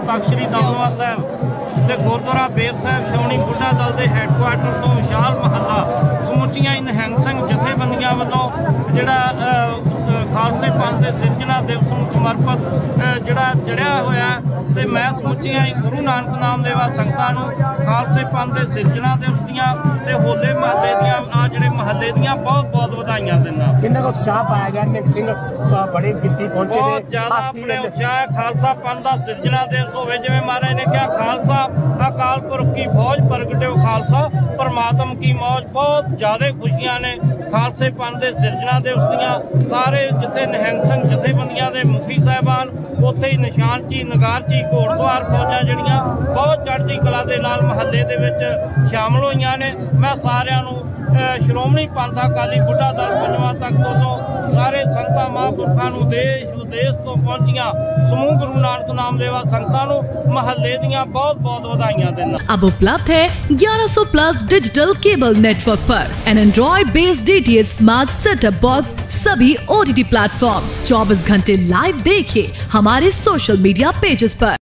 तख्त श्री दमदमा साहिब ते गुरुद्वारा बेर साहिब छावनी बुढ़ा दल के हैडकुआटर तो विशाल महला समुचिया निहंग सिंह जथेबंदियां वालों जिहड़ा खालसे पंथ के सिरजना दिवस नूं समर्पित जिहड़ा चढ़िया होया ते मैं समुचिया गुरु नानक नामदेवा संगतां नूं खालसे पंथ के सिरजना दिवस दियां ते होले महल्ले दियां जिहड़े महल्ले दियां बहुत बहुत वधाइयां दिंदा। किन्ना क उत्साह पाया गया निहंग सिंह बड़ी गिनती पहुंचे बहुत ज़्यादा अपने उत्साह खालसा पंथ का सिरजना दिवस होवे जिवें महाराज ने कहा खालसा अकाल पुरख की फौज प्रगटे हो खालसा परमात्मा की मौज। बहुत ज़्यादा खुशियां ने खालसे पंथ के सिरजना दिवस दियां सारे जिथे निहंग सिंह जथेबंदियां के मुखी साहबान उत्थे ही निशान ची नगार ची घोड़सवार फौजां जिहड़ियां बहुत चढ़दी कला दे नाल महल्ले दे विच शामिल होईयां ने। मैं सारिआं नूं श्रोमणी पंथ अकाली बुढ़ा दल पंजवां तख्त वालों सारे संतां महापुरखां नूं देश विदेश तो पहुंचियां समूह गुरु नानक नामदेवा संगतां नूं महल्ले दियां बहुत बहुत वधाइयां दिंदा। अब उपलब्ध है 1100 प्लस डिजिटल केबल नेटवर्क पर an Android based DTH smart setup box सभी OTT प्लेटफॉर्म 24 घंटे लाइव देखिए हमारे सोशल मीडिया पेजेस पर।